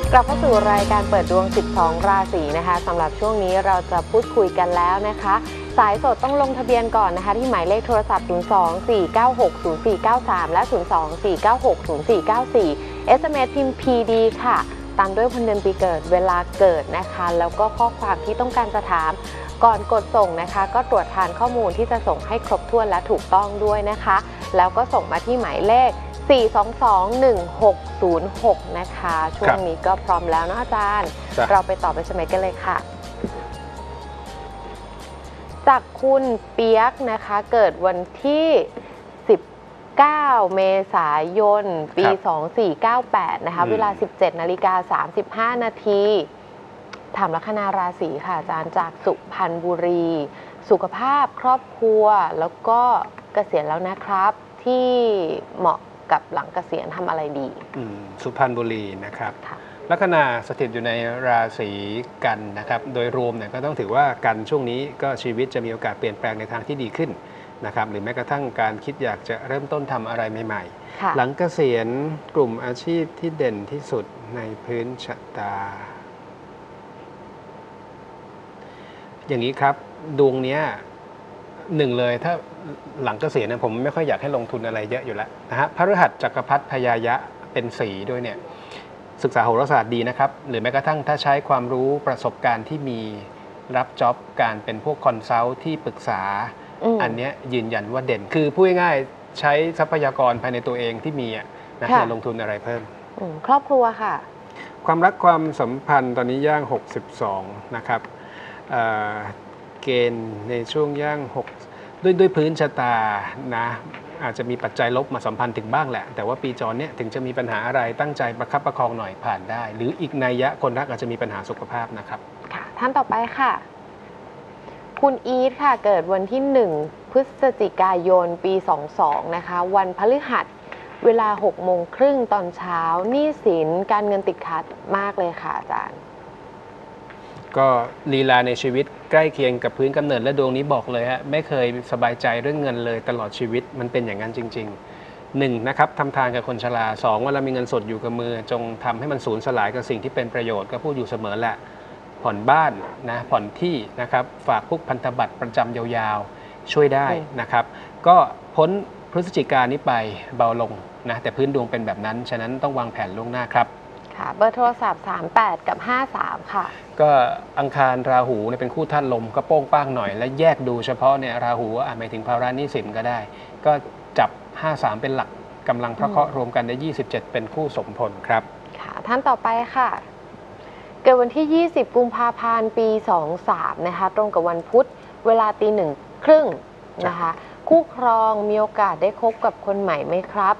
กลับเข้าสู่รายการเปิดดวง 12 ราศีนะคะสำหรับช่วงนี้เราจะพูดคุยกันแล้วนะคะสายสดต้องลงทะเบียนก่อนนะคะที่หมายเลขโทรศัพท์ 02-496-0493 และ 02-496-0494 SMS พิมพ์ PD ค่ะตามด้วยวันเดือนปีเกิดเวลาเกิดนะคะแล้วก็ข้อความที่ต้องการจะถามก่อนกดส่งนะคะก็ตรวจทานข้อมูลที่จะส่งให้ครบถ้วนและถูกต้องด้วยนะคะแล้วก็ส่งมาที่หมายเลข4221606นะคะช่วงนี้ก็พร้อมแล้วนะอาจารย์เราไปต่อไปสมัยกันเลยค่ะจากคุณเปียกนะคะเกิดวันที่19 เมษายนปี2498นะคะเวลา 17:35 นาทีถามลัคนาราศีค่ะอาจารย์จากสุพรรณบุรีสุขภาพครอบครัวแล้วก็เกษียณแล้วนะครับที่เหมาะกับหลังเกษียณทำอะไรดีสุพรรณบุรีนะครับลัคนาสถิตอยู่ในราศีกันนะครับโดยรวมเนี่ยก็ต้องถือว่ากันช่วงนี้ก็ชีวิตจะมีโอกาสเปลี่ยนแปลงในทางที่ดีขึ้นนะครับหรือแม้กระทั่งการคิดอยากจะเริ่มต้นทำอะไรใหม่ๆหลังเกษียณกลุ่มอาชีพที่เด่นที่สุดในพื้นชะตาอย่างนี้ครับดวงนี้หนึ่งเลยถ้าหลังเกษียณเนี่ยผมไม่ค่อยอยากให้ลงทุนอะไรเยอะอยู่แล้วนะฮะพฤหัสจักรพรรดิพยายะเป็นสีด้วยเนี่ยศึกษาโหราศาสตร์ดีนะครับหรือแม้กระทั่งถ้าใช้ความรู้ประสบการณ์ที่มีรับจ็อบการเป็นพวกคอนซัลท์ที่ปรึกษาอันนี้ยืนยันว่าเด่นคือพูดง่ายๆใช้ทรัพยากรภายในตัวเองที่มีนะจะลงทุนอะไรเพิ่มครอบครัวค่ะความรักความสัมพันธ์ตอนนี้ย่าง62นะครับเกณฑ์ในช่วงย่าง6ด้วยพื้นชะตานะอาจจะมีปัจจัยลบมาสัมพันธ์ถึงบ้างแหละแต่ว่าปีจรเนี่ยถึงจะมีปัญหาอะไรตั้งใจประคับประคองหน่อยผ่านได้หรืออีกนัยยะคนรักอาจจะมีปัญหาสุขภาพนะครับค่ะท่านต่อไปค่ะคุณอีทค่ะเกิดวันที่1 พฤศจิกายนปี22นะคะวันพฤหัสเวลา 6:30 ตอนเช้าหนี้สินการเงินติดขัดมากเลยค่ะอาจารย์ก็ลีลาในชีวิตใกล้เคียงกับพื้นกำเนิดและดวงนี้บอกเลยฮะไม่เคยสบายใจเรื่องเงินเลยตลอดชีวิตมันเป็นอย่างนั้นจริงๆ1นะครับทำทานกับคนชรา2ว่าเรามีเงินสดอยู่กับมือจงทำให้มันสูญสลายกับสิ่งที่เป็นประโยชน์ก็พูดอยู่เสมอแหละผ่อนบ้านนะผ่อนที่นะครับฝากพวกพันธบัตรประจำยาวๆช่วยได้นะครับก็พ้นพฤศจิกายนนี้ไปเบาลงนะแต่พื้นดวงเป็นแบบนั้นฉะนั้นต้องวางแผนล่วงหน้าครับเบอร์โทรศัพท์38กับ53ค่ะก็อังคารราหูเนี่ยเป็นคู่ธาตุลมก็โป้งป้างหน่อยและแยกดูเฉพาะเนี่ยราหูหมายถึงภาระหนี้สินก็ได้ก็จับ53เป็นหลักกำลังพระเคราะห์รวมกันได้27เป็นคู่สมพลครับค่ะท่านต่อไปค่ะเกิดวันที่20 กุมภาพันธ์ปี23นะคะตรงกับวันพุธเวลา 1:30 นะคะคู่ครองมีโอกาสได้คบกับคนใหม่ไหมครับ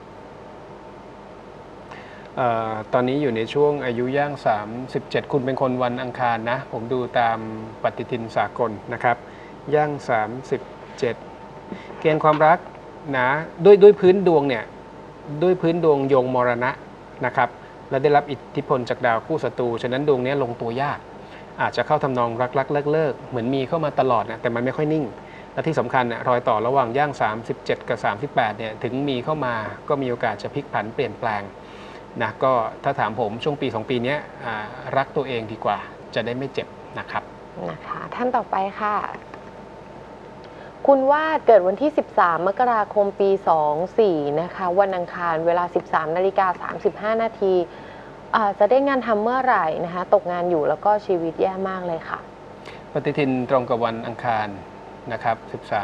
ตอนนี้อยู่ในช่วงอายุย่าง37คุณเป็นคนวันอังคารนะผมดูตามปฏิทินสากลนะครับย่าง37เกณฑ์ความรักนะด้วยพื้นดวงเนี่ยด้วยพื้นดวงยงมรณะนะครับและได้รับอิทธิพลจากดาวคู่ศัตรูฉะนั้นดวงนี้ลงตัวยากอาจจะเข้าทำนองรักเลิกเหมือนมีเข้ามาตลอดนะแต่มันไม่ค่อยนิ่งและที่สำคัญเนี่ยรอยต่อระหว่างย่าง37กับ38เนี่ยถึงมีเข้ามาก็มีโอกาสจะพลิกผันเปลี่ยนแปลงนะก็ถ้าถามผมช่วงปี2ปีนี้รักตัวเองดีกว่าจะได้ไม่เจ็บนะครับนะคะท่านต่อไปค่ะคุณวาดเกิดวันที่13 มกราคมปี24นะคะวันอังคารเวลา 13:35 นาทีจะได้งานทำเมื่อไหร่นะคะตกงานอยู่แล้วก็ชีวิตแย่มากเลยค่ะปฏิทินตรงกับวันอังคารนะครับ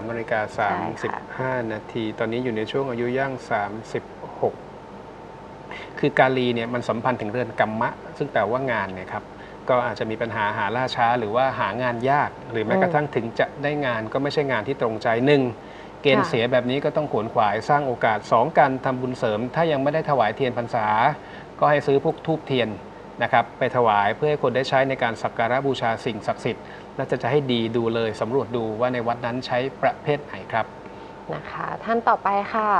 13:35 นาทีตอนนี้อยู่ในช่วงอายุย่าง36คือการีเนี่ยมันสัมพันธ์ถึงเรือนกรรมะซึ่งแปลว่างานเนี่ยครับก็อาจจะมีปัญหาล่าช้าหรือว่าหางานยากหรือแม้กระทั่งถึงจะได้งานก็ไม่ใช่งานที่ตรงใจ1เกณฑ์เสียแบบนี้ก็ต้องขวนขวายสร้างโอกาส2การทำบุญเสริมถ้ายังไม่ได้ถวายเทียนพรรษาก็ให้ซื้อพวกธูปเทียนนะครับไปถวายเพื่อให้คนได้ใช้ในการสักการะบูชาสิ่งศักดิ์สิทธิ์และจะให้ดีดูเลยสำรวจดูว่าในวัดนั้นใช้ประเภทไหนครับนะคะท่านต่อไปค่ะ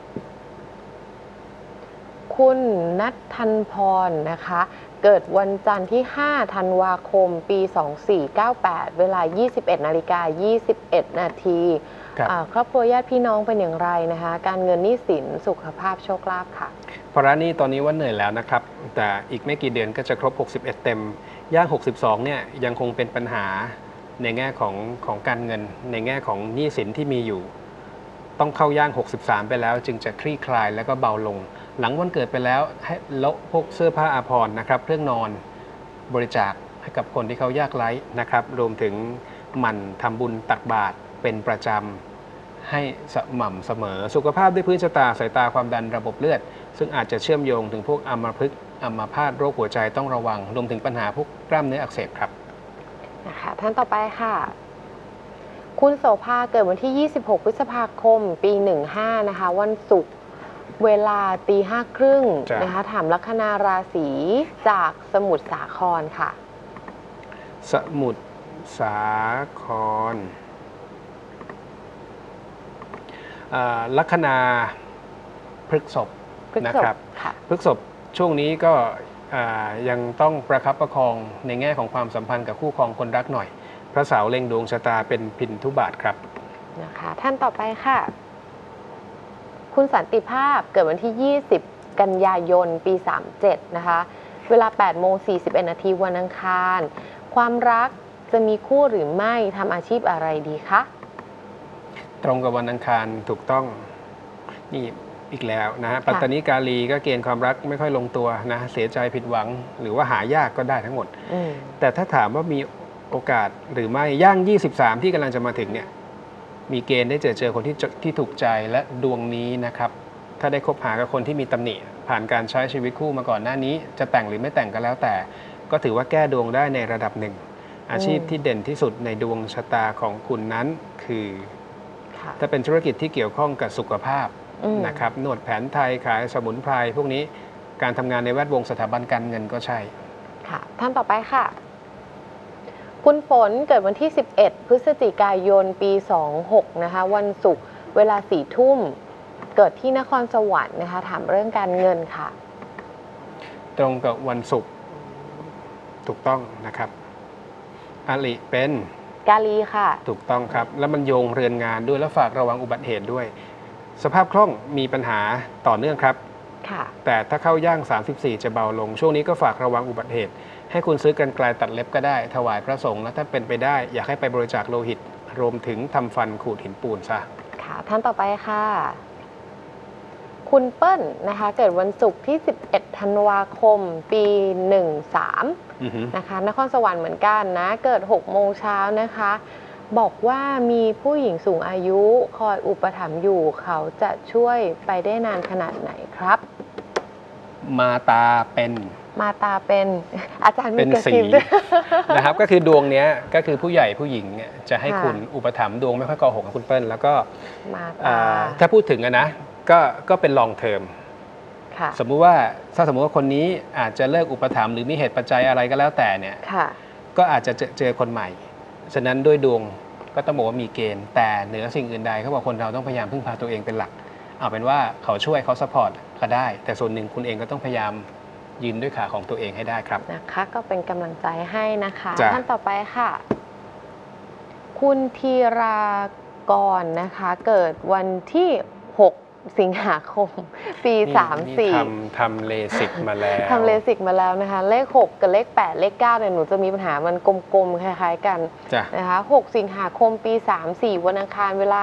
คุณณัฐัญพรนะคะเกิดวันจันทร์ที่5 ธันวาคมปี2498เวลา 21:21 นาทีครอบครัวญาติพี่น้องเป็นอย่างไรนะคะการเงินหนี้สินสุขภาพโชคลาภค่ะภาระหนี้ตอนนี้ว่าเหนื่อยแล้วนะครับแต่อีกไม่กี่เดือนก็จะครบ61เต็มย่าง62เนี่ยยังคงเป็นปัญหาในแง่ของการเงินในแง่ของหนี้สินที่มีอยู่ต้องเข้าย่าง63ไปแล้วจึงจะคลี่คลายแล้วก็เบาลงหลังวันเกิดไปแล้วให้ละพวกเสื้อผ้าอาภรณ์นะครับเครื่องนอนบริจาคให้กับคนที่เขายากไร้นะครับรวมถึงหมั่นทำบุญตักบาตรเป็นประจำให้สม่ำเสมอสุขภาพด้วยพื้นชะตาสายตาความดันระบบเลือดซึ่งอาจจะเชื่อมโยงถึงพวกอัมพฤกษ์อัมพาตโรคหัวใจต้องระวังรวมถึงปัญหาพวกกล้ามเนื้ออักเสบครับนะคะท่านต่อไปค่ะคุณโสภาเกิดวันที่ 26 พฤษภาคม ปี 15 นะคะวันศุกร์เวลาตีห้าครึ่งนะคะถามลัคนาราศีจากสมุทรสาครค่ะสมุทรสาครลัคนาพฤษภนะครับพฤษภช่วงนี้ก็ยังต้องประคับประคองในแง่ของความสัมพันธ์กับคู่ครองคนรักหน่อยพระเสาร์เล็งดวงชะตาเป็นพินทุบาทครับนะคะท่านต่อไปค่ะคุณสันติภาพเกิดวันที่ 20 กันยายน ปี 37 นะคะเวลา 8:41 นาทีวันอังคารความรักจะมีคู่หรือไม่ทำอาชีพอะไรดีคะตรงกับวันอังคารถูกต้องนี่อีกแล้วนะฮะปัตตานีกาลีก็เกณฑ์ความรักไม่ค่อยลงตัวนะเสียใจผิดหวังหรือว่าหายากก็ได้ทั้งหมดแต่ถ้าถามว่ามีโอกาสหรือไม่ย่าง 23 ที่กำลังจะมาถึงเนี่ยมีเกณฑ์ได้เจอคนที่ถูกใจและดวงนี้นะครับถ้าได้คบหากับคนที่มีตำหนิผ่านการใช้ชีวิตคู่มาก่อนหน้านี้จะแต่งหรือไม่แต่งก็แล้วแต่ก็ถือว่าแก้ดวงได้ในระดับหนึ่งอาชีพที่เด่นที่สุดในดวงชะตาของคุณนั้นคือถ้าเป็นธุรกิจที่เกี่ยวข้องกับสุขภาพนะครับนวดแผนไทยขายสมุนไพรพวกนี้การทำงานในแวดวงสถาบันการเงินก็ใช่ค่ะท่านต่อไปค่ะคุณฝนเกิดวันที่ 11 พฤศจิกายน ปี 26 นะคะวันศุกร์เวลา 4 ทุ่มเกิดที่นครสวรรค์นะคะถามเรื่องการเงินค่ะตรงกับวันศุกร์ถูกต้องนะครับอาลิเป็นกาลีค่ะถูกต้องครับแล้วมันโยงเรือนงานด้วยแล้วฝากระวังอุบัติเหตุด้วยสภาพคล่องมีปัญหาต่อเนื่องครับแต่ถ้าเข้าย่าง 34 จะเบาลงช่วงนี้ก็ฝากระวังอุบัติเหตุให้คุณซื้อกรรไกรตัดเล็บก็ได้ถวายพระสงฆ์แล้วถ้าเป็นไปได้อยากให้ไปบริจาคโลหิตรวมถึงทำฟันขูดหินปูนซะค่ะท่านต่อไปค่ะคุณเปิ้ลนะคะเกิดวันศุกร์ที่ 11 ธันวาคม ปี 13 นะคะนครสวรรค์เหมือนกันนะเกิด 6 โมงเช้านะคะบอกว่ามีผู้หญิงสูงอายุคอยอุปถัมภ์อยู่เขาจะช่วยไปได้นานขนาดไหนครับมาตาเป็นอาจารย์เป็นสีนะครับก็คือดวงนี้ก็คือผู้ใหญ่ผู้หญิงเนี่ยจะให้คุณอุปถัมภ์ดวงไม่ค่อยโกหกกับคุณเปิ้ลแล้วก็ถ้าพูดถึงนะก็เป็นลองเทอมสมมุติว่าคนนี้อาจจะเลิกอุปถัมภ์หรือมีเหตุปัจจัยอะไรก็แล้วแต่เนี่ยก็อาจจะเจอคนใหม่ฉะนั้นด้วยดวงก็ต้องบอกว่ามีเกณฑ์แต่เหนือสิ่งอื่นใดเขาบอกคนเราต้องพยายามพึ่งพาตัวเองเป็นหลักเอาเป็นว่าเขาช่วยเขาซัพพอร์ตก็ได้แต่ส่วนหนึ่งคุณเองก็ต้องพยายามยืนด้วยขาของตัวเองให้ได้ครับนะคะก็เป็นกำลังใจให้นะคะท่านต่อไปค่ะคุณธีรากรนะคะเกิดวันที่ 6 สิงหาคม ปี 34 ทำเลสิกมาแล้วนะคะเลข 6 กับเลข 8 เลข 9เนี่ยหนูจะมีปัญหามันกลมๆคล้ายๆกันนะคะ6 สิงหาคม ปี 34 วันอังคารเวลา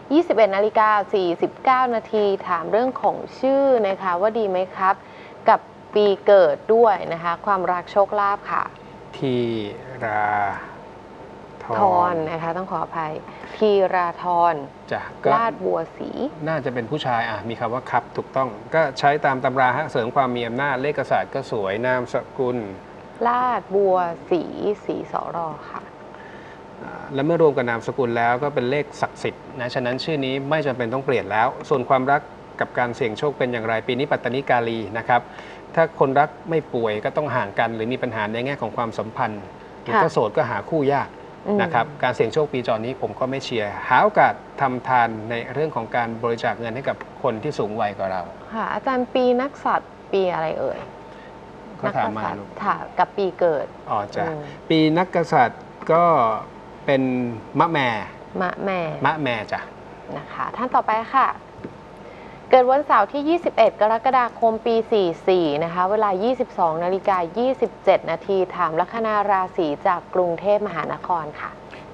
21:49 นาทีถามเรื่องของชื่อนะคะว่าดีไหมครับกับปีเกิดด้วยนะคะความรักโชคลาภค่ะธีราธรนะคะต้องขออภัยธีราธรลาดบัวศรีน่าจะเป็นผู้ชายมีคำว่าครับถูกต้องก็ใช้ตามตำราเสริมความมีอำนาจเลขศาสตร์ก็สวยนามสกุลลาดบัวศรีสรค่ะและเมื่อรวมกับนามสกุลแล้วก็เป็นเลขศักดิ์สิทธิ์นะฉะนั้นชื่อนี้ไม่จำเป็นต้องเปลี่ยนแล้วส่วนความรักกับการเสี่ยงโชคเป็นอย่างไรปีนี้ปัตตานีกาลีนะครับถ้าคนรักไม่ป่วยก็ต้องห่างกันหรือมีปัญหาในแง่ของความสัมพันธ์หรือถ้าโสดก็หาคู่ยากนะครับการเสี่ยงโชคปีจอนี้ผมก็ไม่เชียร์หาโอกาสทำทานในเรื่องของการบริจาคเงินให้กับคนที่สูงวัยกว่าเราค่ะอาจารย์ปีนักสัตว์ปีอะไรเอ่ยเขาถามมากับปีเกิดจ้ะปีนักกษัตริย์ก็เป็นมะแม่จ้ะนะคะท่านต่อไปค่ะเกิดวันเสาร์ที่ 21 กรกฎาคม ปี 44 นะคะ เวลา 22:27 นาทีถามลัคนาราศีจากกรุงเทพมหานครค่ะ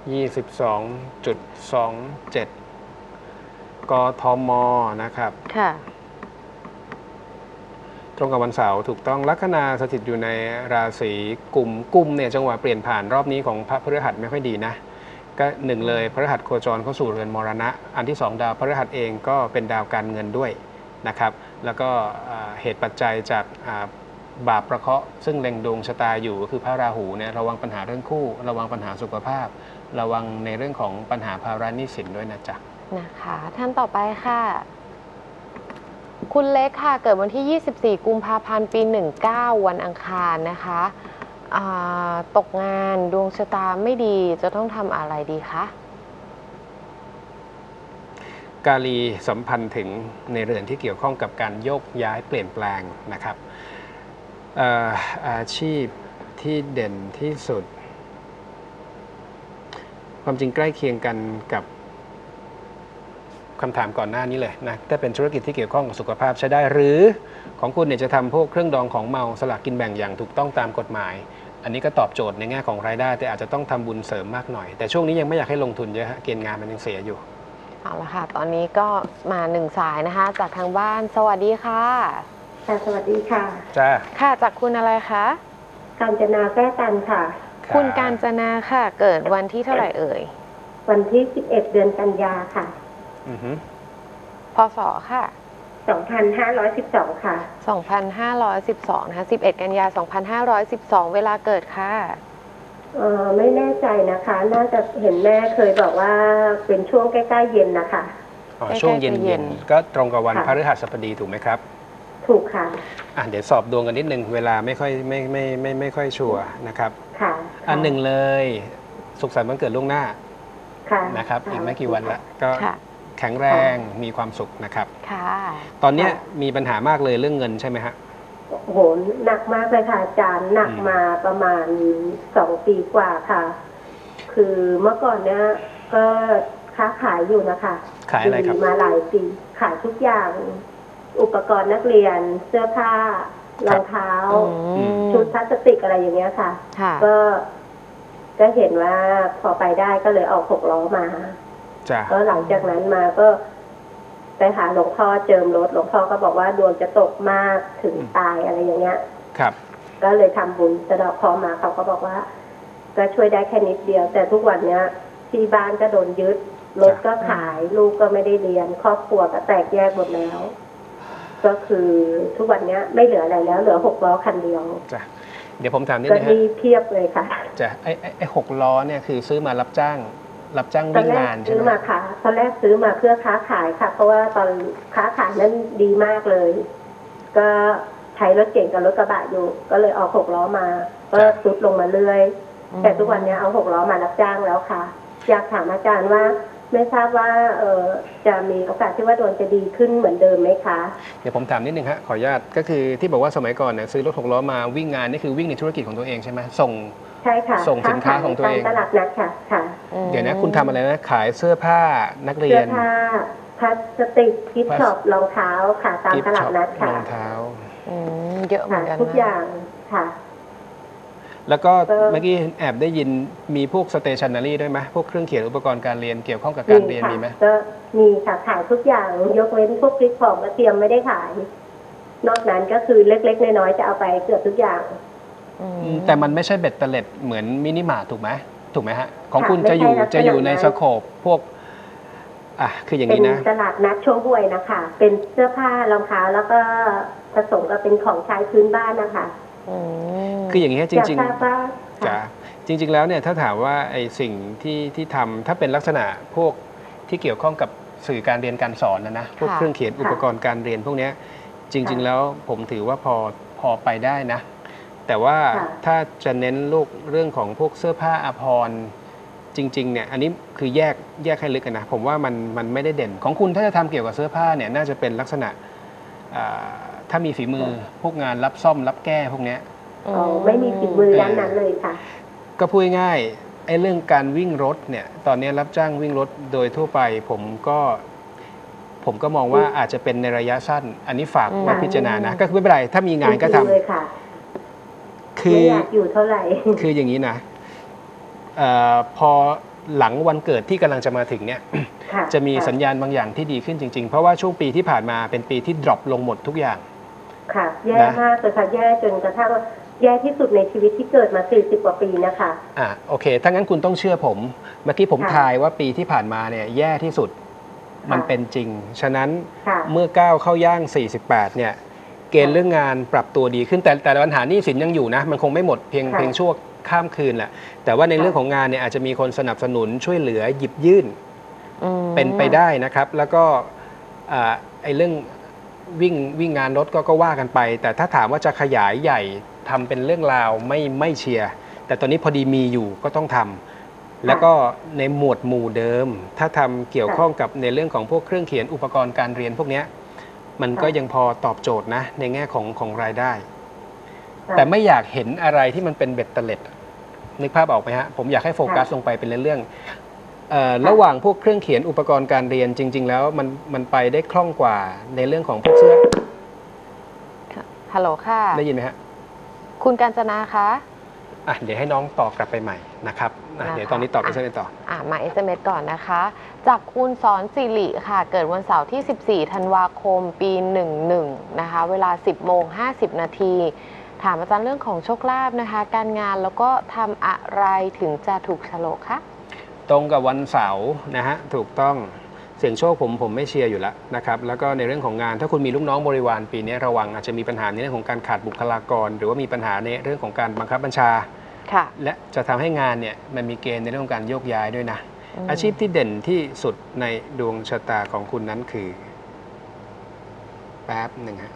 22.27 กทมนะครับค่ะตรงกับวันเสาร์ถูกต้องลัคนาสถิตอยู่ในราศีกุมเนี่ยจังหวะเปลี่ยนผ่านรอบนี้ของพระพฤหัสไม่ค่อยดีนะก็หนึ่งเลยพฤหัสโคจรเข้าสู่เรือนมรณะอันที่สองดาวพฤหัสเองก็เป็นดาวการเงินด้วยนะครับแล้วก็เหตุปัจจัยจากบาปประเคราะห์ซึ่งเล็งดวงชะตาอยู่ก็คือพระราหูเนี่ยระวังปัญหาเรื่องคู่ระวังปัญหาสุขภาพระวังในเรื่องของปัญหาภาระหนี้สินด้วยนะจ๊ะนะคะท่านต่อไปค่ะคุณเล็กค่ะเกิดวันที่ 24 กุมภาพันธ์ ปี 19 วันอังคารนะคะตกงานดวงชะตาไม่ดีจะต้องทำอะไรดีคะกาลีสัมพันธ์ถึงในเรือนที่เกี่ยวข้องกับการโยกย้ายเปลี่ยนแปลงนะครับอาชีพที่เด่นที่สุดความจริงใกล้เคียงกันกับคำถามก่อนหน้านี้เลยนะถ้าเป็นธุรกิจที่เกี่ยวข้องกับสุขภาพใช้ได้หรือของคุณเนี่ยจะทำพวกเครื่องดองของเมาสลากกินแบ่งอย่างถูกต้องตามกฎหมายอันนี้ก็ตอบโจทย์ในแง่ของรายได้แต่อาจจะต้องทำบุญเสริมมากหน่อยแต่ช่วงนี้ยังไม่อยากให้ลงทุนเยอะฮะเกณฑ์งานมันยังเสียอยู่เอาละค่ะตอนนี้ก็มา1 สายนะคะจากทางบ้านสวัสดีค่ะสวัสดีค่ะจ้าค่ะจากคุณอะไรคะกาญจนาแก้ตันค่ะคุณกาญจนาค่ะเกิดวันที่เท่าไหร่เอ่ยวันที่11 เดือนกันยาค่ะพศค่ะ 2512ค่ะ 2512นะคะ11 กันยา2512เวลาเกิดค่ะไม่แน่ใจนะคะน่าจะเห็นแม่เคยบอกว่าเป็นช่วงใกล้ๆเย็นนะคะช่วงเย็นๆก็ตรงกับวันพฤหัสบดีถูกไหมครับถูกค่ะเดี๋ยวสอบดวงกันนิดนึงเวลาไม่ค่อยชัวร์นะครับค่ะอันหนึ่งเลยสุขสันต์วันเกิดล่วงหน้าค่ะนะครับอีกไม่กี่วันละก็แข็งแรงมีความสุขนะครับค่ะตอนนี้มีปัญหามากเลยเรื่องเงินใช่ไหมฮะโหหนักมากเลยค่ะอาจารย์หนักมาประมาณ2 ปีกว่าค่ะคือเมื่อก่อนเนี้ยก็ค้าขายอยู่นะคะขายอะไรครับมาหลายปีขายทุกอย่างอุปกรณ์นักเรียนเสื้อผ้ารองเท้าชุดพลาสติกอะไรอย่างเงี้ยค่ะก็เห็นว่าพอไปได้ก็เลยเอา6 ล้อมาก็หลังจากนั้นมาก็ไปหาหลวงพ่อเจิมรถหลวงพ่อก็บอกว่าดวงจะตกมากถึงตายอะไรอย่างเงี้ยครับก็เลยทำบุญสะเดาะเคราะห์มาเขาก็บอกว่าก็ช่วยได้แค่นิดเดียวแต่ทุกวันเนี้ยที่บ้านก็โดนยึดรถก็ขายลูกก็ไม่ได้เรียนครอบครัวก็แตกแยกหมดแล้วก็คือทุกวันเนี้ยไม่เหลืออะไรแล้วเหลือ6 ล้อคันเดียวจ้ะเดี๋ยวผมถามนิดนึงฮะก็เพียบเลยค่ะจ้ะไอ้6 ล้อเนี่ยคือซื้อมารับจ้างวิ่งงานใช่ไหมซื้อมาค่ะตอนแรกซื้อมาเพื่อค้าขายค่ะเพราะว่าตอนค้าขายนั้นดีมากเลยก็ใช้รถเก่งกับรถกระบะอยู่ก็เลยเอา6 ล้อมาก็ซุดลงมาเรื่อยแต่ทุกวันนี้เอา6 ล้อมารับจ้างแล้วค่ะอยากถามอาจารย์ว่าไม่ทราบว่าจะมีโอกาสที่ว่าดวงจะดีขึ้นเหมือนเดิมไหมคะเดี๋ยวผมถามนิดนึงฮะขออนุญาตก็คือที่บอกว่าสมัยก่อนเนี่ยซื้อรถ6 ล้อมาวิ่งงานนี่คือวิ่งในธุรกิจของตัวเองใช่ไหมใช่ค่ะส่งสินค้าของตัวเองตลาดนัดค่ะเดี๋ยวนะคุณทำอะไรนะขายเสื้อผ้านักเรียนเสื้อผ้าพลาสติกกิฟต์ช็อปรองเท้าค่ะตามตลาดนัดค่ะรองเท้าเยอะเหมือนกันทุกอย่างค่ะแล้วก็เมื่อกี้แอบได้ยินมีพวกสเตชันนารีด้วยไหมพวกเครื่องเขียนอุปกรณ์การเรียนเกี่ยวข้องกับการเรียนมีไหมก็มีค่ะขายทุกอย่างยกเว้นพวกคลิปของกระเทียมไม่ได้ขายนอกนั้นก็คือเล็กๆน้อยๆจะเอาไปเกือบทุกอย่างแต่มันไม่ใช่เบ็ดเตล็ดเหมือนมินิมาร์ทถูกไหมฮะของคุณจะอยู่ในสโคปพวกคืออย่างนี้นะเป็นตลาดนัดช่วงบวยนะคะเป็นเสื้อผ้ารองเท้าแล้วก็ผสมกับเป็นของใช้พื้นบ้านนะคะคืออย่างนี้จริงๆจ้ะจริงๆแล้วเนี่ยถ้าถามว่าไอ้สิ่งที่ทำถ้าเป็นลักษณะพวกที่เกี่ยวข้องกับสื่อการเรียนการสอนนะพวกเครื่องเขียนอุปกรณ์การเรียนพวกนี้จริงๆแล้วผมถือว่าพอไปได้นะแต่ว่าถ้าจะเน้นลูกเรื่องของพวกเสื้อผ้าอาภรณ์จริงๆเนี่ยอันนี้คือแยกให้ลึกกันนะผมว่ามันไม่ได้เด่นของคุณถ้าจะทำเกี่ยวกับเสื้อผ้าเนี่ยน่าจะเป็นลักษณะถ้ามีฝีมือพวกงานรับซ่อมรับแก้พวกนี้ไม่มีฝีมือด้านนั้นเลยค่ะก็พูดง่ายไอ้เรื่องการวิ่งรถเนี่ยตอนนี้รับจ้างวิ่งรถโดยทั่วไปผมผมก็มองว่าอาจจะเป็นในระยะสั้น อันนี้ฝากไว้พิจารณานะก็คือไม่เป็นไรถ้ามีงานก็ทำเลยค่ะคืออยากอยู่เท่าไหร่คืออย่างนี้นะพอหลังวันเกิดที่กำลังจะมาถึงเนี่ยจะมีสัญญาณบางอย่างที่ดีขึ้นจริงๆเพราะว่าช่วงปีที่ผ่านมาเป็นปีที่ดรอปลงหมดทุกอย่างค่ะแย่มากเลยค่ะแย่จนกระทั่งแย่ที่สุดในชีวิตที่เกิดมา40กว่าปีนะคะโอเคถ้างั้นคุณต้องเชื่อผมเมื่อกี้ผมทายว่าปีที่ผ่านมาเนี่ยแย่ที่สุดมันเป็นจริงฉะนั้นเมื่อก้าวเข้าย่าง48เนี่ยเกณฑ์เรื่องงานปรับตัวดีขึ้นแต่ปัญหาหนี้สินยังอยู่นะมันคงไม่หมดเพียงชั่วข้ามคืนแหละแต่ว่าในเรื่องของงานเนี่ยอาจจะมีคนสนับสนุนช่วยเหลือหยิบยื่นเป็นไปได้นะครับแล้วก็ไอ้เรื่องวิ่งงานรถก็ว่ากันไปแต่ถ้าถามว่าจะขยายใหญ่ทำเป็นเรื่องราวไม่เชียร์แต่ตอนนี้พอดีมีอยู่ก็ต้องทำแล้วก็ในหมวดหมู่เดิมถ้าทำเกี่ยวข้องกับในเรื่องของพวกเครื่องเขียนอุปกรณ์การเรียนพวกนี้มันก็ยังพอตอบโจทย์นะในแง่ของรายได้แต่ไม่อยากเห็นอะไรที่มันเป็นเบ็ดเตล็ดนึกภาพออกไหมฮะผมอยากให้โฟกัสลงไปเป็นเรื่องระหว่างพวกเครื่องเขียนอุปกรณ์การเรียนจริงๆแล้วมันไปได้คล่องกว่าในเรื่องของพวกเสื้อฮัลโหลค่ะได้ยินไหมฮะคุณกาญจนาคะเดี๋ยวให้น้องตอบกลับไปใหม่นะครับเดี๋ยวตอนนี้ตอบ SMS ต่อมา SMS ก่อนนะคะจากคุณสอนสิริค่ะเกิดวันเสาร์ที่14ธันวาคมปี11นะคะเวลา 10:50 นาทีถามอาจารย์เรื่องของโชคลาภนะคะการงานแล้วก็ทำอะไรถึงจะถูกโฉลกคะตรงกับวันเสาร์นะฮะถูกต้องเสี่ยงโชคผมไม่เชียร์อยู่แล้วนะครับแล้วก็ในเรื่องของงานถ้าคุณมีลูกน้องบริวารปีนี้ระวังอาจจะมีปัญหาในเรื่องของการขาดบุคลากรหรือว่ามีปัญหาในเรื่องของการบังคับบัญชาและจะทำให้งานเนี่ยมันมีเกณฑ์ในเรื่องของการโยกย้ายด้วยนะอาชีพที่เด่นที่สุดในดวงชะตาของคุณนั้นคือแป๊บหนึ่งฮะ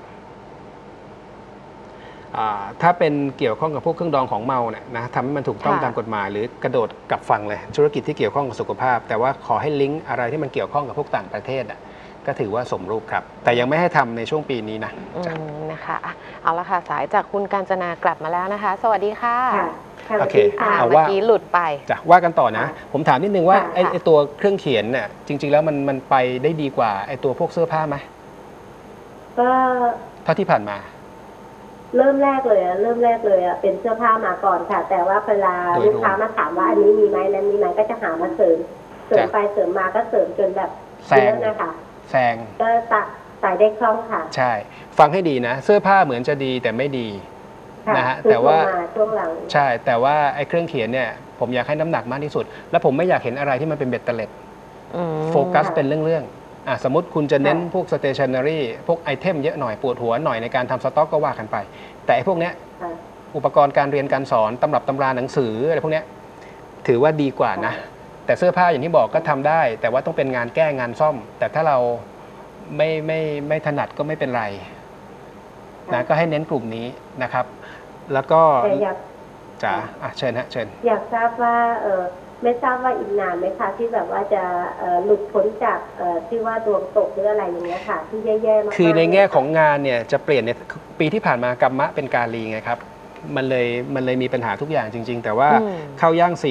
ถ้าเป็นเกี่ยวข้องกับพวกเครื่องดองของเมาเนี่ยนะทำให้มันถูกต้องตามกฎหมายหรือกระโดดกลับฝั่งเลยธุรกิจที่เกี่ยวข้องกับสุขภาพแต่ว่าขอให้ลิงก์อะไรที่มันเกี่ยวข้องกับพวกต่างประเทศก็ถือว่าสมรูปครับแต่ยังไม่ให้ทำในช่วงปีนี้นะนะคะเอาละค่ะสายจากคุณกาญจนากลับมาแล้วนะคะสวัสดีค่ะโอเคเอาว่าหลุดไปจะว่ากันต่อนะผมถามนิดนึงว่าไอ้ตัวเครื่องเขียนเนี่ยจริงๆแล้วมันไปได้ดีกว่าไอ้ตัวพวกเสื้อผ้าไหมก็เท่าที่ผ่านมาเริ่มแรกเลยเป็นเสื้อผ้ามาก่อนค่ะแต่ว่าเวลาลูกค้ามาถามว่าอันนี้มีไหมนั้นมีไหมก็จะหามาเสริมไปเสริมมาก็เสริมจนแบบเยอะนะคะแซงก็ใส่ได้คล่องค่ะใช่ฟังให้ดีนะเสื้อผ้าเหมือนจะดีแต่ไม่ดีนะฮะแต่ว่าช่วงหลังใช่แต่ว่าไอ้เครื่องเขียนเนี่ยผมอยากให้น้ำหนักมากที่สุดและผมไม่อยากเห็นอะไรที่มันเป็นเบ็ดเตล็ดโฟกัสเป็นเรื่องสมมติคุณจะเน้นพวก stationery พวกไอเทมเยอะหน่อยปวดหัวหน่อยในการทำสต็อกก็ว่ากันไปแต่ไอ้พวกเนี้ยอุปกรณ์การเรียนการสอนตำรับตำราหนังสืออะไรพวกเนี้ยถือว่าดีกว่านะแต่เสื้อผ้าอย่างที่บอกก็ทำได้แต่ว่าต้องเป็นงานแก้งานซ่อมแต่ถ้าเราไม่ถนัดก็ไม่เป็นไรนะก็ให้เน้นกลุ่มนี้นะครับแล้วก็จ๋าเชิญฮะเชิญอยากทราบว่าไม่ทราบว่าอีกนานไหมคะที่แบบว่าจะหลุดพ้นจากที่ว่าดวงตกหรืออะไรอย่างเงี้ยค่ะที่แย่ๆมากคือในแง่ของงานเนี่ยจะเปลี่ยนในปีที่ผ่านมากรรมะเป็นกาลีไงครับมันเลยมีปัญหาทุกอย่างจริงๆแต่ว่าเข้าย่าง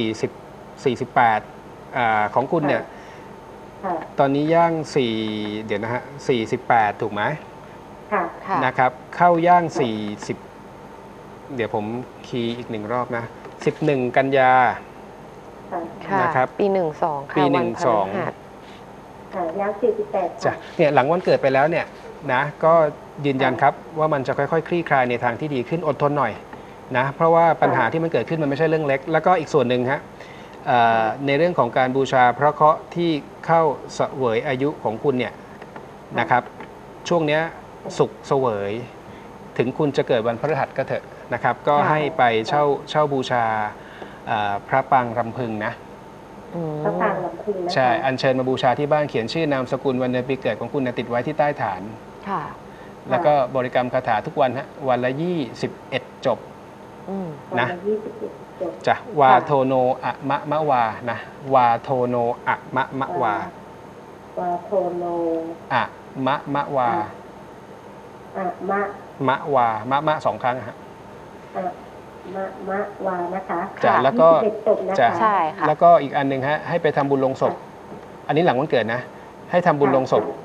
48ของคุณเนี่ยตอนนี้ย่าง4เดี๋ยวนะฮะ48ถูกไหมนะครับเข้าย่าง40เดี๋ยวผมคีย์อีก1รอบนะ11กันยานะครับปี12ค่ะปี 12แล้ว48 จ้ะเนี่ยหลังวันเกิดไปแล้วเนี่ยนะก็ยืนยันครับว่ามันจะค่อยๆคลี่คลายในทางที่ดีขึ้นอดทนหน่อยนะเพราะว่าปัญหาที่มันเกิดขึ้นมันไม่ใช่เรื่องเล็กแล้วก็อีกส่วนหนึ่งฮะในเรื่องของการบูชาพระเคราะห์ที่เข้าเสวยอายุของคุณเนี่ยนะครับช่วงนี้สุขเสวยถึงคุณจะเกิดวันพฤหัสก็เถอะนะครับก็ให้ไปเช่าบูชาพระปางรำพึงนะพระปางรำพึงใช่อัญเชิญมาบูชาที่บ้านเขียนชื่อนามสกุลวันเดือนปีเกิดของคุณติดไว้ที่ใต้ฐานแล้วก็บริกรรมคาถาทุกวันฮะวันละ21จบนะจ้ะวาโทโนอะมะมะวานะวาโทโนอะมะมะวาวาโทโนอะมะมะวาอะมะมะวามะมะ2ครั้งฮะมะวานะคะจ้ะแล้วก็จ้ะใช่ค่ะแล้วก็อีกอันนึงฮะให้ไปทำบุญลงศพอันนี้หลังวันเกิดนะให้ทำบุญลงศพ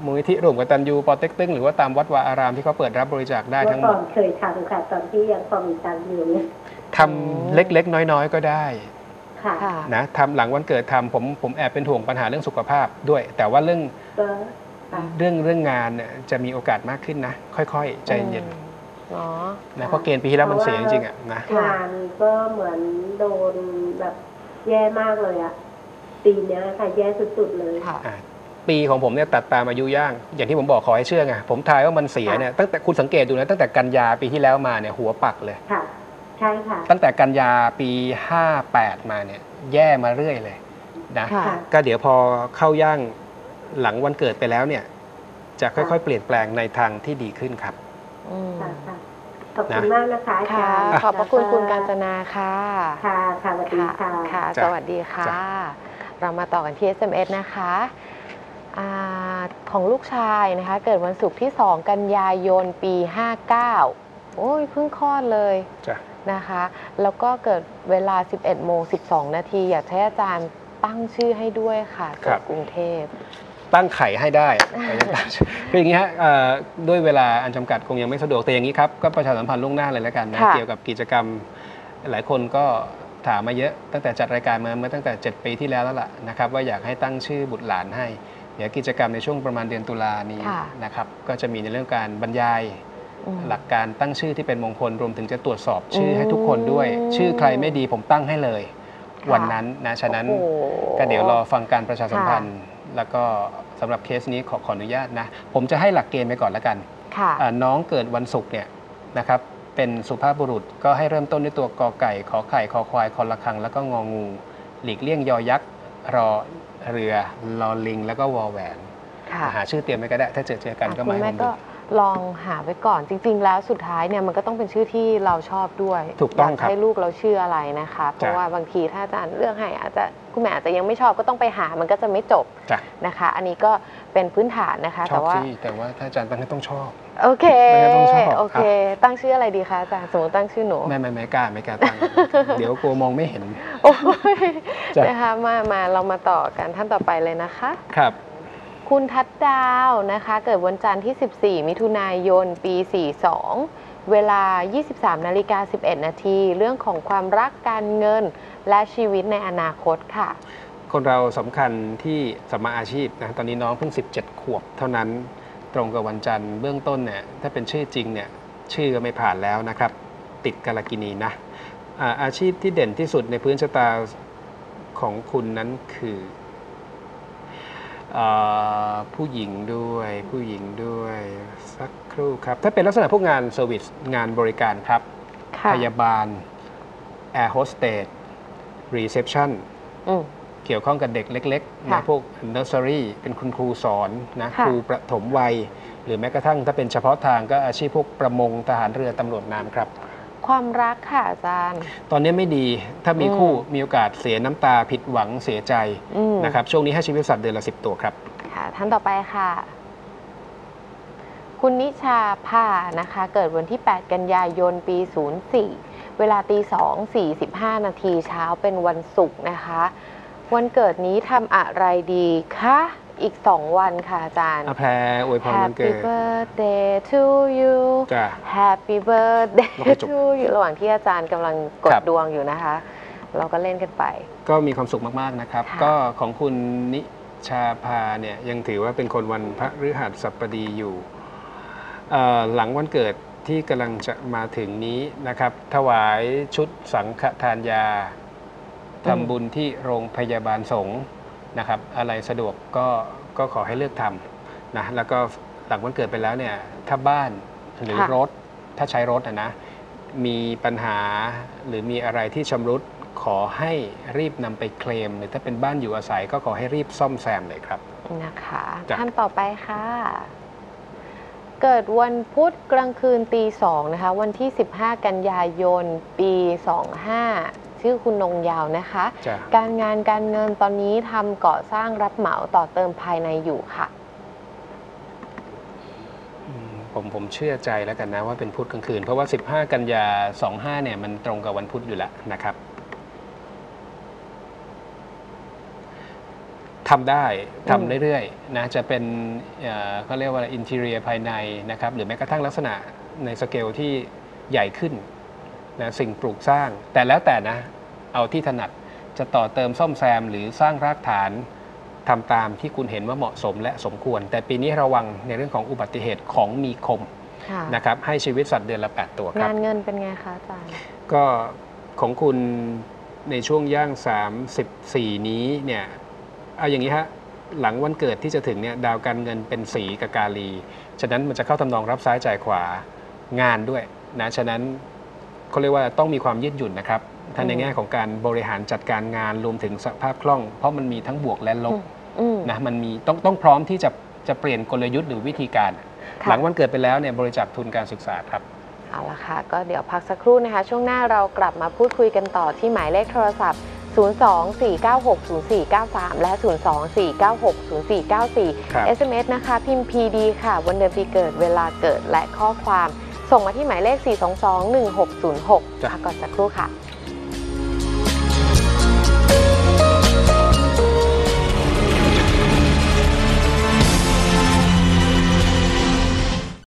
มูลนิธิร่วมกตัญญูปอเต็กตึงหรือว่าตามวัดวาอารามที่เขาเปิดรับบริจาคได้ทั้งหมเมื่ดอก่อนเคยทำค่ะตอนที่ยังพอมีตังค์อยู่เนี่ยทำเล็กๆน้อยๆก็ได้ค่ะค่ะนะทำหลังวันเกิดทำผมแอบเป็นห่วงปัญหาเรื่องสุขภาพด้วย แต่ว่าเรื่องก็ค่ะเรื่องงานเนี่ยจะมีโอกาสมากขึ้นนะ ค่อยๆใจเย็นเนาะนะเพราะเกณฑ์ปีที่แล้วมันเสียจริงๆอ่ะนะงานก็เหมือนโดนแบบแย่มากเลยอะปีเนี้ยค่ะแย่สุดๆเลยค่ะปีของผมเนี่ยตัดตามอายุย่าง อย่างที่ผมบอกขอให้เชื่อไงผมทายว่ามันเสียเนี่ยตั้งแต่คุณสังเกตดูนะตั้งแต่กันยาปีที่แล้วมาเนี่ยหัวปักเลยค่ะ ใช่ค่ะตั้งแต่กันยาปี58มาเนี่ยแย่มาเรื่อยเลยนะค่ะก็เดี๋ยวพอเข้าย่างหลังวันเกิดไปแล้วเนี่ยจะค่อยๆ เปลี่ยนแปลงในทางที่ดีขึ้นครับอืมค่ะค่ะขอบคุณมากนะคะอาค่ะจารย์ขอบพระคุณคุณกาญจนาค่ะค่ะค่ะสวัสดีค่ะค่ะจ้ะสวัสดีค่ะจ้ะเรามาต่อกันที่ SMS นะคะของลูกชายนะคะ เกิดวันศุกร์ที่ 2 กันยายน ปี 59 โอ้ยเพิ่งคลอดเลยจ้ะนะคะ แล้วก็เกิดเวลา 11 โมง 12 นาที อยากให้อาจารย์ตั้งชื่อให้ด้วยค่ะเกิดกรุงเทพตั้งไข่ให้ได้ คืออย่างนี้ฮะด้วยเวลาอันจำกัดคงยังไม่สะดวกแต่อย่างนี้ครับก็ประชาสัมพันธ์ล่วงหน้าเลยแล้วกันนะค่ะเกี่ยวกับกิจกรรมหลายคนก็ถามมาเยอะตั้งแต่จัดรายการมาเมื่อตั้งแต่ 7 ปีที่แล้วแล้วล่ะนะครับว่าอยากให้ตั้งชื่อบุตรหลานให้เดี๋ยวกิจกรรมในช่วงประมาณเดือนตุลานี้ค่ะนะครับก็จะมีในเรื่องการบรรยายอืมหลักการตั้งชื่อที่เป็นมงคลรวมถึงจะตรวจสอบชื่อให้ทุกคนด้วย ชื่อใครไม่ดีผมตั้งให้เลยค่ะวันนั้นนะฉะนั้นโอ้โหก็เดี๋ยวรอฟังการประชาสัมพันธ์ แล้วก็สำหรับเคสนี้ขออนุญาตนะผมจะให้หลักเกณฑ์ไปก่อนแล้วกันค่ะน้องเกิดวันศุกร์เนี่ยนะครับเป็นสุภาพบุรุษก็ให้เริ่มต้นด้วยตัวกอไก่ขอไข่คอควายคอระฆังแล้วก็งองู หลีกเลี่ยงยอยักษ์รอเรือลอลิง แล้วก็วอแหวนค่ะหาชื่อเตรียมไว้ก็ได้ถ้าเจอกันก็คุมาณให้ผแม่มก็ดูลองหาไว้ก่อนจริง ๆ แล้วสุดท้ายเนี่ยมันก็ต้องเป็นชื่อที่เราชอบด้วยถูกต้องครับยาให้ลูกเราชื่ออะไรนะคะ เพราะจ้ะว่าบางทีถ้าอาจารย์เลือกให้อาจจะคุณแม่อาจจะยังไม่ชอบก็ต้องไปหามันก็จะไม่จบจ้ะนะคะ อันนี้ก็เป็นพื้นฐานนะคะชอแต่บว่าสิแต่ว่าถ้าอาจารย์ตั้งให้ต้องชอบโอเคไม่งั้นต้องชอบโอเค ตั้งชื่ออะไรดีคะอาจารย์สมมติตั้งชื่อหนูไม่กล้าตั้ง เดี๋ยวกลัวมองไม่เห็นโอ้ยจ้ะนะคะมาเรามาต่อกันท่านต่อไปเลยนะคะครับคุณทัดดาวนะคะ เกิดวันจันทร์ที่ 14 มิถุนายน ปี 42 เวลา 23:11 นาทีเรื่องของความรักการเงินและชีวิตในอนาคตค่ะคนเราสำคัญที่สัมมาอาชีพนะตอนนี้น้องเพิ่ง 17 ขวบเท่านั้นตรงกับวันจันทร์เบื้องต้นเนี่ยถ้าเป็นชื่อจริงเนี่ยชื่อก็ไม่ผ่านแล้วนะครับ ติดกาลกินีนะอาชีพที่เด่นที่สุดในพื้นชะตาของคุณนั้นคือผู้หญิงด้วยสักครู่ครับ ถ้าเป็นลักษณะพวกงานเซอร์วิสงานบริการครับค่ะพยาบาลแอร์โฮสเตสรีเซพชันอืมเกี่ยวข้องกับเด็กเล็กๆค่ะนะพวกเนอร์เซอรี่เป็นคุณครูสอนนะค่ะครูประถมวัย หรือแม้กระทั่งถ้าเป็นเฉพาะทางก็อาชีพพวกประมงทหารเรือตำรวจน้ำครับความรักค่ะอาจารย์ตอนนี้ไม่ดีถ้ามีอืมคู่มีโอกาสเสียน้ำตาผิดหวังเสียใจอืมนะครับช่วงนี้ให้ชีวิตสัตว์เดือนละ 10 ตัวครับค่ะท่านต่อไปค่ะ คุณนิชาภานะคะ เกิดวันที่ 8 กันยายน ปี 04 เวลาตี 2:45 นาทีเช้าเป็นวันศุกร์นะคะ วันเกิดนี้ทำอะไรดีคะอีก 2 วันค่ะอาจารย์อาแพรอวยพรวันเกิ Happy ด birthday to you จ้ะ Happy birthday แล้วก็จบ to you ระหว่างที่อาจารย์กำลังกดครับดวงอยู่นะคะ เราก็เล่นกันไปก็มีความสุขมากๆนะครับค่ะก็ของคุณนิชาภาเนี่ยยังถือว่าเป็นคนวันพฤหัสบดีอยู่หลังวันเกิดที่กำลังจะมาถึงนี้นะครับ ถวายชุดสังฆทานยาทำบุญที่โรงพยาบาลสงฆ์นะครับ อะไรสะดวกก็ขอให้เลือกทำนะแล้วก็หลังวันเกิดไปแล้วเนี่ยถ้าบ้านหรือค่ะรถถ้าใช้รถนะมีปัญหาหรือมีอะไรที่ชำรุดขอให้รีบนำไปเคลมหรือถ้าเป็นบ้านอยู่อาศัยก็ขอให้รีบซ่อมแซมเลยครับนะคะจ้ะท่านต่อไปค่ะ เกิดวันพุธกลางคืนตี 2นะคะ วันที่ 15 กันยายน ปี 25 ชื่อคุณนงยาวนะคะจ้ะการงานการเงินตอนนี้ทำก่อสร้างรับเหมาต่อเติมภายในอยู่ค่ะผมเชื่อใจแล้วกันนะว่าเป็นพุธกลางคืน เพราะว่า 15 กันยา 25 เนี่ยมันตรงกับวันพุธอยู่แล้วนะครับทำได้ทำเรื่อยๆนะจะเป็นเขาเรียกว่าอินทีเรียภายในนะครับหรือแม้กระทั่งลักษณะในสเกลที่ใหญ่ขึ้นนะสิ่งปลูกสร้างแต่แล้วแต่นะเอาที่ถนัดจะต่อเติมซ่อมแซมหรือสร้างรากฐานทำตามที่คุณเห็นว่าเหมาะสมและสมควรแต่ปีนี้ระวังในเรื่องของอุบัติเหตุของมีคมนะครับให้ชีวิตสัตว์เดือนละ8ตัวครับงานเงินเป็นไงคะอาจารย์ก็ของคุณในช่วงย่าง34นี้เนี่ยเอาอย่างนี้ฮะหลังวันเกิดที่จะถึงเนี่ยดาวการเงินเป็นสีกับกาลีฉะนั้นมันจะเข้าทำนองรับซ้ายจ่ายขวางานด้วยนะฉะนั้นเขาเรียกว่าต้องมีความยืดหยุ่นนะครับทั้งในแง่ของการบริหารจัดการงานรวมถึงสภาพคล่องเพราะมันมีทั้งบวกและลบนะมันมีต้องพร้อมที่จะเปลี่ยนกลยุทธ์หรือวิธีการหลังวันเกิดไปแล้วเนี่ยบริจาคทุนการศึกษาครับเอาละค่ะก็เดี๋ยวพักสักครู่นะคะช่วงหน้าเรากลับมาพูดคุยกันต่อที่หมายเลขโทรศัพท์024960493และ024960494 SMS นะคะพิมพ์ PD ค่ะวันเดือนปีเกิดเวลาเกิดและข้อความส่งมาที่หมายเลข4221606พักก่อนสักครู่ค่ะ